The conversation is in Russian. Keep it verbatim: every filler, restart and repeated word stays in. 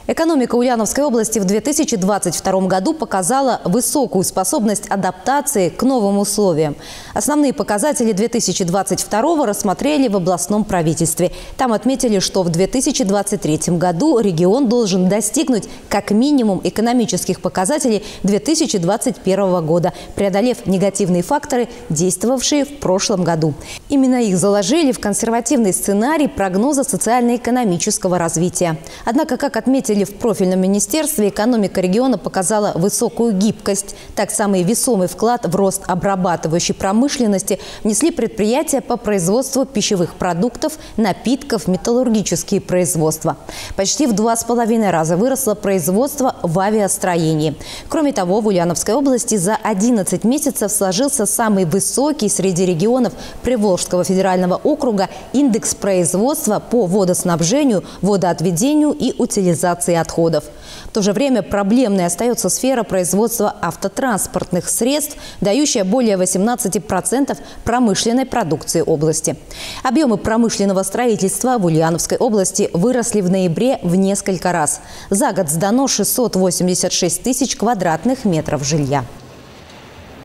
Экономика Ульяновской области в две тысячи двадцать втором году показала высокую способность адаптации к новым условиям. Основные показатели две тысячи двадцать второго рассмотрели в областном правительстве. Там отметили, что в две тысячи двадцать третьем году регион должен достигнуть как минимум экономических показателей две тысячи двадцать первого года, преодолев негативные факторы, действовавшие в прошлом году. Именно их заложили в консервативный сценарий прогноза социально-экономического развития. Однако, как отметили в профильном министерстве, экономика региона показала высокую гибкость. Так, самый весомый вклад в рост обрабатывающей промышленности внесли предприятия по производству пищевых продуктов, напитков, металлургические производства. Почти в два с половиной раза выросло производство в авиастроении. Кроме того, в Ульяновской области за одиннадцать месяцев сложился самый высокий среди регионов Приволжского федерального округа индекс производства по водоснабжению, водоотведению и утилизации отходов. В то же время проблемной остается сфера производства автотранспортных средств, дающая более восемнадцати процентов промышленной продукции области. Объемы промышленного строительства в Ульяновской области выросли в ноябре в несколько раз. За год сдано шестьсот восемьдесят шесть тысяч квадратных метров жилья.